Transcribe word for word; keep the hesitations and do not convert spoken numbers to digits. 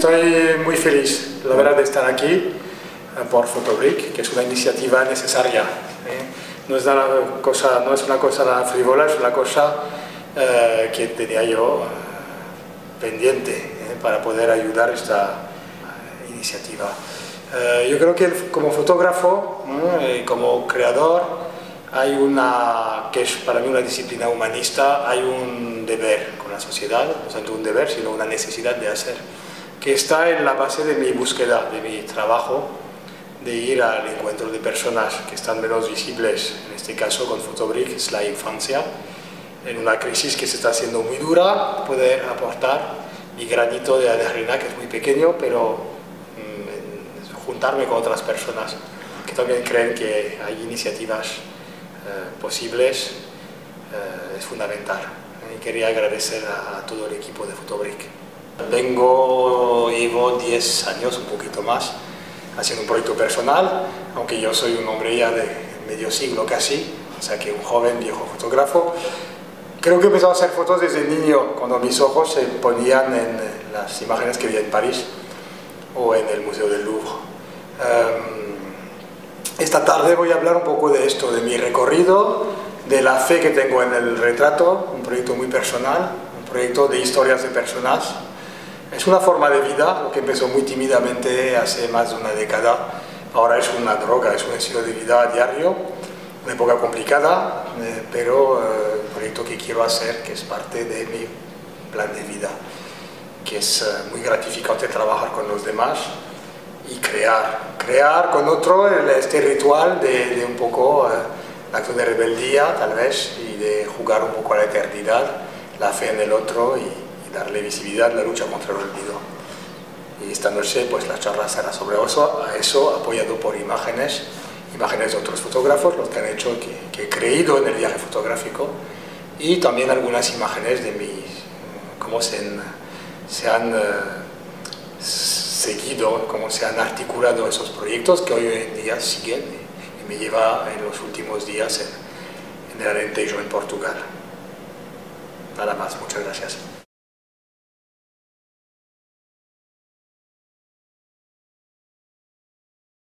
estoy muy feliz, la verdad, de estar aquí por Photobrick, que es una iniciativa necesaria. ¿eh? No, es una cosa, no es una cosa nada frívola, es una cosa eh, que tenía yo eh, pendiente ¿eh? para poder ayudar a esta eh, iniciativa. Eh, yo creo que como fotógrafo, ¿eh? como creador, hay una, que es para mí una disciplina humanista, hay un deber con la sociedad, no tanto un deber, sino una necesidad de hacer, que está en la base de mi búsqueda, de mi trabajo, de ir al encuentro de personas que están menos visibles, en este caso con Photobrick, es la infancia, en una crisis que se está haciendo muy dura, poder aportar mi granito de arena, que es muy pequeño, pero mmm, juntarme con otras personas que también creen que hay iniciativas eh, posibles, eh, es fundamental. Y quería agradecer a, a todo el equipo de Photobrick. Vengo, llevo diez años, un poquito más, haciendo un proyecto personal, aunque yo soy un hombre ya de medio siglo casi, o sea que un joven viejo fotógrafo. Creo que he empezado a hacer fotos desde niño, cuando mis ojos se ponían en las imágenes que vi en París o en el Museo del Louvre. Um, esta tarde voy a hablar un poco de esto, de mi recorrido, de la fe que tengo en el retrato, un proyecto muy personal, un proyecto de historias de personas. Es una forma de vida, lo que empezó muy tímidamente hace más de una década. Ahora es una droga, es un estilo de vida a diario, una época complicada, eh, pero eh, el proyecto que quiero hacer, que es parte de mi plan de vida, que es eh, muy gratificante trabajar con los demás y crear, crear con otro el, este ritual de, de un poco eh, el acto de rebeldía, tal vez, y de jugar un poco a la eternidad, la fe en el otro y darle visibilidad a la lucha contra el olvido. Y esta noche pues la charla será sobre eso, a eso apoyado por imágenes, imágenes de otros fotógrafos, los que han hecho, que, que he creído en el viaje fotográfico, y también algunas imágenes de mi, cómo se, se han uh, seguido, cómo se han articulado esos proyectos que hoy en día siguen y me lleva en los últimos días en, en el Alentejo, en Portugal. Nada más, muchas gracias.